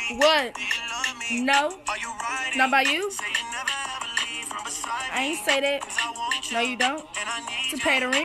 What? No? Not by you? I ain't say that. No, you don't. To pay the rent.